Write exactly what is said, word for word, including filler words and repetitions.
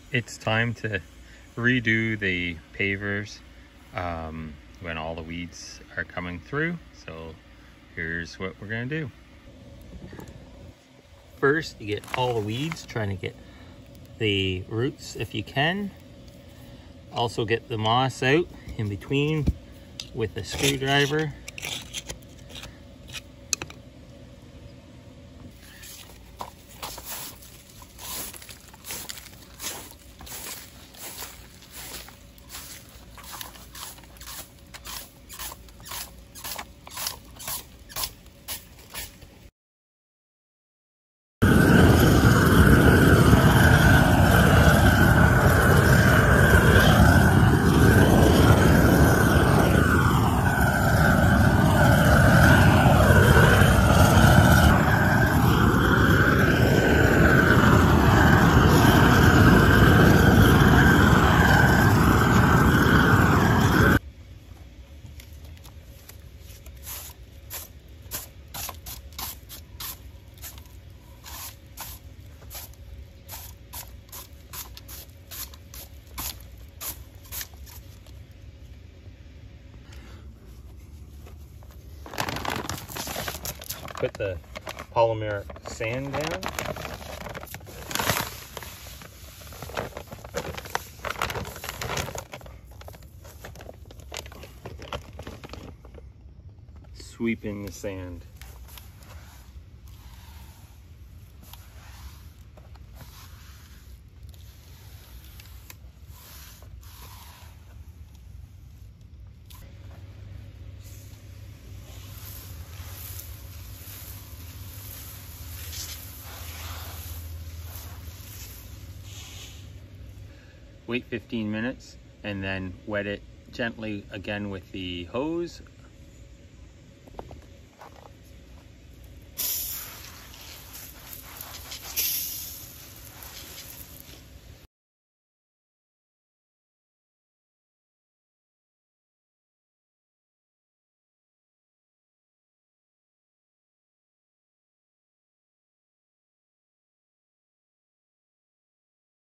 It's time to redo the pavers um, when all the weeds are coming through. So here's what we're gonna do. First, you get all the weeds, trying to get the roots if you can. Also get the moss out in between with a screwdriver. Put the polymeric sand down. Sweep in the sand. Wait fifteen minutes and then wet it gently again with the hose